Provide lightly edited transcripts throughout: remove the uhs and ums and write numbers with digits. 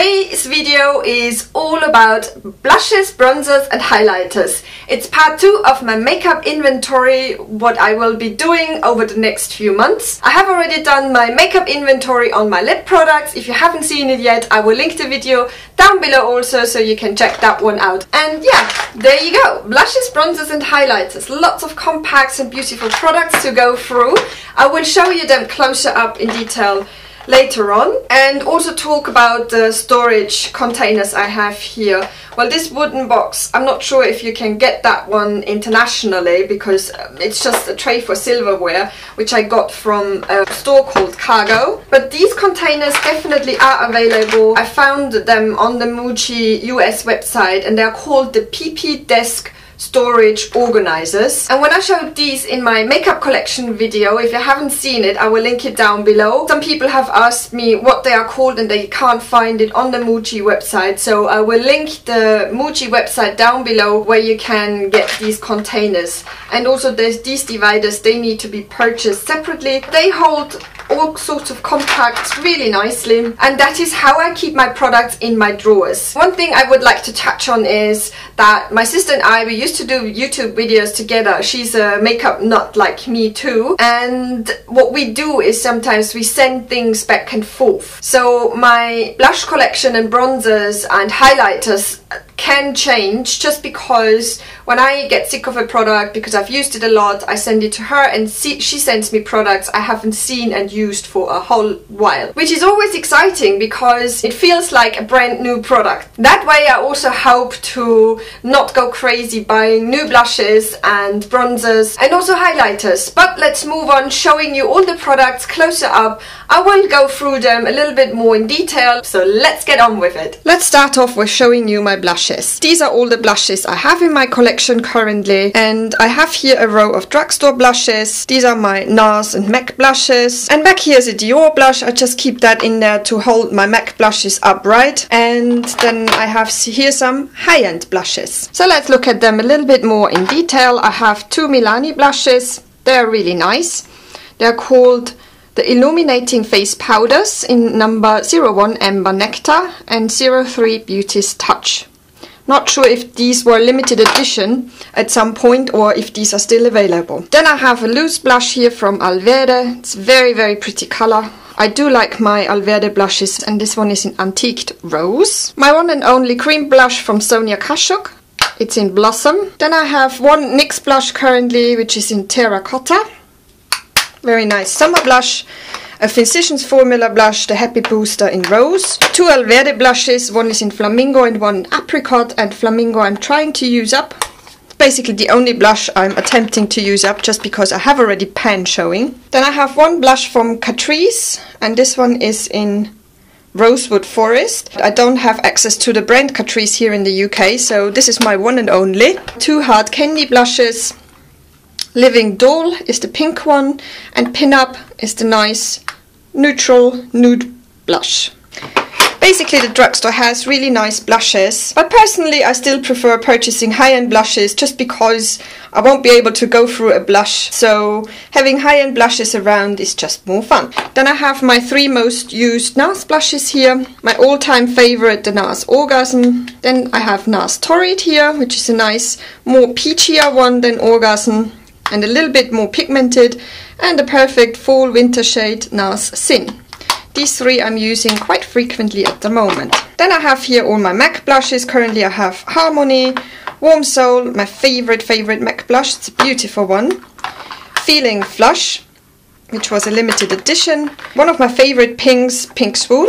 Today's video is all about blushes, bronzers and highlighters. It's part 2 of my makeup inventory, what I will be doing over the next few months. I have already done my makeup inventory on my lip products. If you haven't seen it yet, I will link the video down below also, so you can check that one out. And yeah, there you go. Blushes, bronzers and highlighters. Lots of compacts and beautiful products to go through. I will show you them closer up in detail later on, and also talk about the storage containers I have here. Well, this wooden box, I'm not sure if you can get that one internationally, because it's just a tray for silverware, which I got from a store called Cargo. But these containers definitely are available. I found them on the Muji US website, and they're called the PP Desk storage organizers. And when I showed these in my makeup collection video, if you haven't seen it, I will link it down below. Some people have asked me what they are called and they can't find it on the Muji website, so I will link the Muji website down below where you can get these containers. And also these dividers, they need to be purchased separately. They hold all sorts of compacts really nicely, and that is how I keep my products in my drawers. One thing I would like to touch on is that my sister and I, we used to do YouTube videos together. She's a makeup nut like me too, and what we do is sometimes we send things back and forth. So my blush collection and bronzers and highlighters can change, just because when I get sick of a product because I've used it a lot, I send it to her and she sends me products I haven't seen and used for a whole while, which is always exciting because it feels like a brand new product. That way I also hope to not go crazy buying new blushes and bronzers and also highlighters. But let's move on, showing you all the products closer up. I will go through them a little bit more in detail, so let's get on with it. Let's start off with showing you my blushes. These are all the blushes I have in my collection currently, and I have here a row of Drugstore blushes. These are my NARS and MAC blushes, and back here is a Dior blush. I just keep that in there to hold my MAC blushes upright. And then I have here some high-end blushes. So let's look at them a little bit more in detail. I have 2 Milani blushes. They're really nice. They're called the Illuminating Face Powders in number 01 Amber Nectar and 03 Beauty's Touch. Not sure if these were limited edition at some point or if these are still available. Then I have a loose blush here from Alverde. It's very, very pretty color. I do like my Alverde blushes, and this one is in Antiqued Rose. My one and only cream blush from Sonia Kashuk. It's in Blossom. Then I have one NYX blush currently, which is in Terracotta. Very nice summer blush. A Physicians Formula blush, the Happy Booster in Rose. 2 Alverde blushes, one is in Flamingo and one in Apricot, and Flamingo I'm trying to use up. It's basically the only blush I'm attempting to use up, just because I have already pan showing. Then I have one blush from Catrice, and this one is in Rosewood Forest. I don't have access to the brand Catrice here in the UK, so this is my one and only. 2 Hard Candy blushes. Living Doll is the pink one, and Pin Up is the nice neutral nude blush. Basically the Drugstore has really nice blushes, but personally I still prefer purchasing high-end blushes, just because I won't be able to go through a blush, so having high-end blushes around is just more fun. Then I have my 3 most used NARS blushes here. My all-time favorite, the NARS Orgasm. Then I have NARS Torrid here, which is a nice, more peachier one than Orgasm, and a little bit more pigmented, and a perfect fall winter shade, NARS Sin. These 3 I'm using quite frequently at the moment. Then I have here all my MAC blushes. Currently I have Harmony, Warm Soul, my favorite MAC blush. It's a beautiful one. Feeling Flush, which was a limited edition. One of my favorite pinks, Pink Swoon.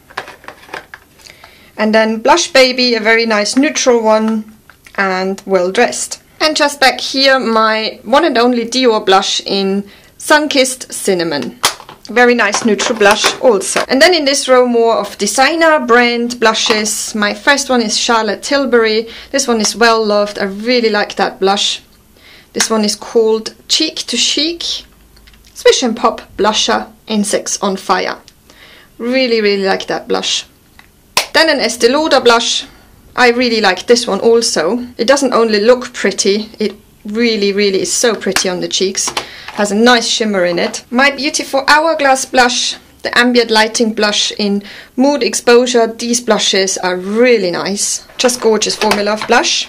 And then Blush Baby, a very nice neutral one, and Well Dressed. And just back here, my one and only Dior blush in Sunkissed Cinnamon. Very nice neutral blush also. And then in this row, more of designer brand blushes. My first one is Charlotte Tilbury. This one is well loved. I really like that blush. This one is called Cheek to Chic Swish and Pop Blusher Insects on Fire. Really, really like that blush. Then an Estee Lauder blush. I really like this one also. It doesn't only look pretty, it really, really is so pretty on the cheeks. Has a nice shimmer in it. My beautiful Hourglass blush. the Ambient Lighting blush in Mood Exposure. These blushes are really nice. Just gorgeous formula of blush.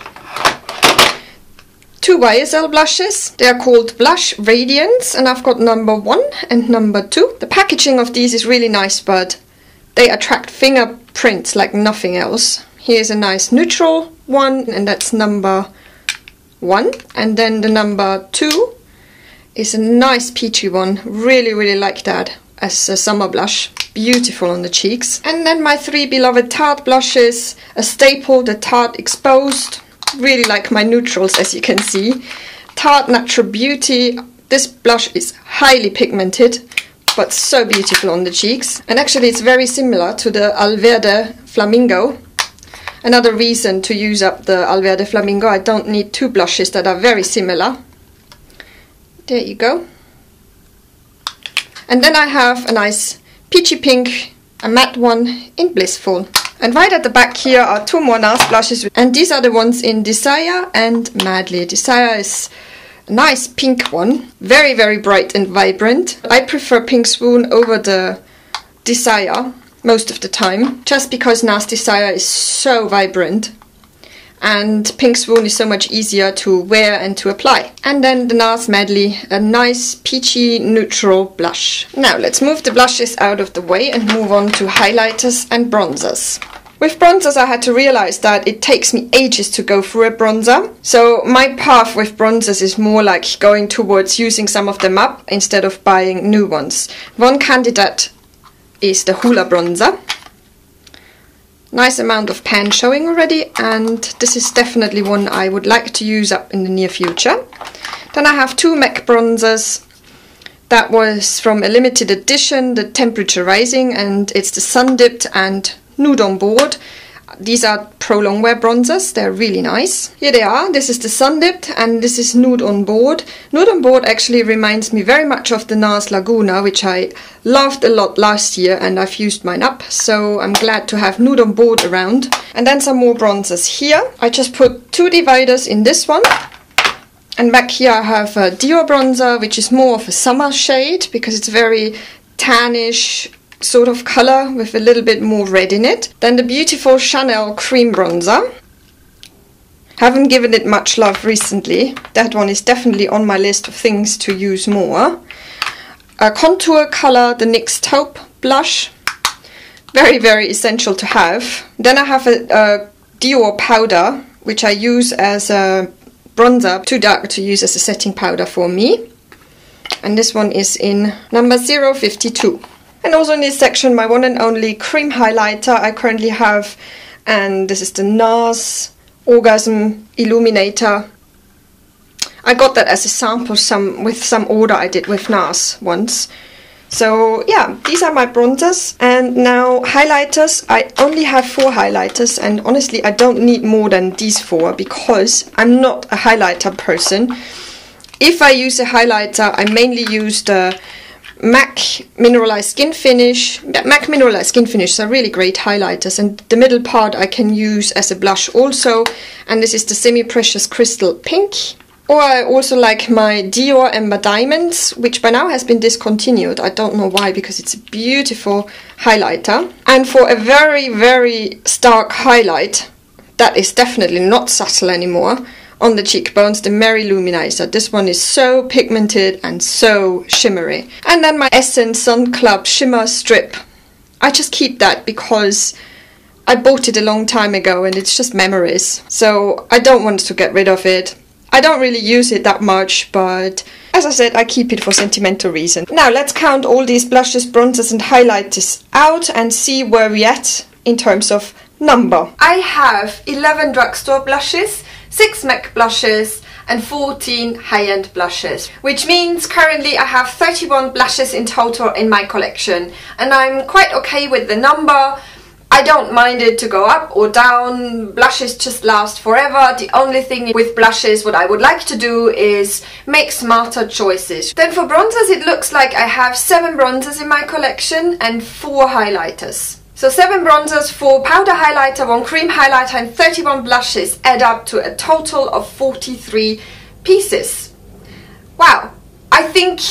2 YSL blushes. They are called Blush Radiance, and I've got number 1 and number 2. The packaging of these is really nice, but they attract fingerprints like nothing else. Here's a nice neutral one, and that's number 1. And then the number 2 is a nice peachy one. Really like that as a summer blush. Beautiful on the cheeks. And then my 3 beloved Tarte blushes. A staple, the Tarte Exposed. Really like my neutrals, as you can see. Tarte Natural Beauty. This blush is highly pigmented, but so beautiful on the cheeks. And actually it's very similar to the Alverde Flamingo. Another reason to use up the Alverde Flamingo. I don't need 2 blushes that are very similar. There you go. And then I have a nice peachy pink, a matte one in Blissful. And right at the back here are 2 more NARS blushes, and these are the ones in Desire and Madly. Desire is a nice pink one, very bright and vibrant. I prefer Pink Swoon over the Desire most of the time, just because NARS Desire is so vibrant and Pink Swoon is so much easier to wear and to apply. And then the NARS Madly, a nice peachy neutral blush. Now let's move the blushes out of the way and move on to highlighters and bronzers. With bronzers I had to realize that it takes me ages to go through a bronzer. So my path with bronzers is more like going towards using some of them up instead of buying new ones. One candidate is the Hoola bronzer. Nice amount of pan showing already, and this is definitely one I would like to use up in the near future. Then I have 2 MAC bronzers. That was from a limited edition, the Temperature Rising, and it's the Sun Dipped and Nude on Board. These are Pro Longwear bronzers, they're really nice. Here they are, this is the Sun Dipped and this is Nude on Board. Nude on Board actually reminds me very much of the NARS Laguna, which I loved a lot last year, and I've used mine up, so I'm glad to have Nude on Board around. And then some more bronzers here. I just put 2 dividers in this one. And back here I have a Dior bronzer, which is more of a summer shade because it's very tannish sort of color with a little bit more red in it. Then the beautiful Chanel cream bronzer. Haven't given it much love recently. That one is definitely on my list of things to use more. A contour color, the NYX Taupe blush. Very essential to have. Then I have a Dior powder, which I use as a bronzer, too dark to use as a setting powder for me. And this one is in number 052. And also in this section, my one and only cream highlighter I currently have, and this is the NARS Orgasm Illuminator. I got that as a sample with some order I did with NARS once. So yeah, these are my bronzers. And now highlighters. I only have 4 highlighters, and honestly I don't need more than these 4 because I'm not a highlighter person. If I use a highlighter, I mainly use the MAC Mineralized Skin Finish. MAC Mineralized Skin Finish are really great highlighters, and the middle part I can use as a blush also, and this is the Semi Precious Crystal Pink. Or I also like my Dior Ember Diamonds, which by now has been discontinued. I don't know why, because it's a beautiful highlighter. And for a very stark highlight that is definitely not subtle anymore, on the cheekbones, the Mary Luminizer. This one is so pigmented and so shimmery. And then my Essence Sun Club Shimmer Strip. I just keep that because I bought it a long time ago and it's just memories. So I don't want to get rid of it. I don't really use it that much, but as I said, I keep it for sentimental reasons. Now let's count all these blushes, bronzers and highlighters out and see where we're at in terms of number. I have 11 Drugstore blushes, 6 MAC blushes and 14 high-end blushes, which means currently I have 31 blushes in total in my collection, and I'm quite okay with the number. I don't mind it to go up or down. Blushes just last forever. The only thing with blushes what I would like to do is make smarter choices. Then for bronzers, it looks like I have 7 bronzers in my collection and 4 highlighters. So 7 bronzers, 4 powder highlighter, 1 cream highlighter and 31 blushes add up to a total of 43 pieces. Wow, I think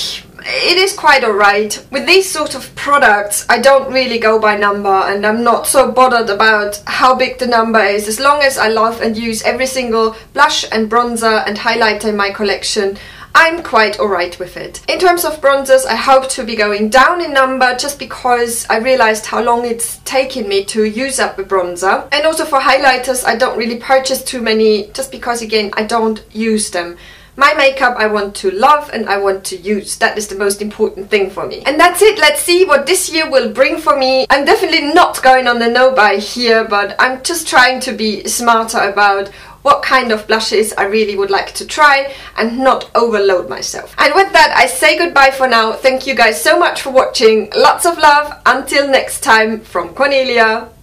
it is quite alright. With these sort of products, I don't really go by number, and I'm not so bothered about how big the number is. As long as I love and use every single blush and bronzer and highlighter in my collection, I'm quite alright with it. In terms of bronzers, I hope to be going down in number just because I realized how long it's taken me to use up a bronzer. And also for highlighters, I don't really purchase too many just because, again, I don't use them. My makeup I want to love and I want to use. That is the most important thing for me. And that's it. Let's see what this year will bring for me. I'm definitely not going on the no-buy here, but I'm just trying to be smarter about what kind of blushes I really would like to try and not overload myself. And with that, I say goodbye for now. Thank you guys so much for watching. Lots of love. Until next time, from Cornelia.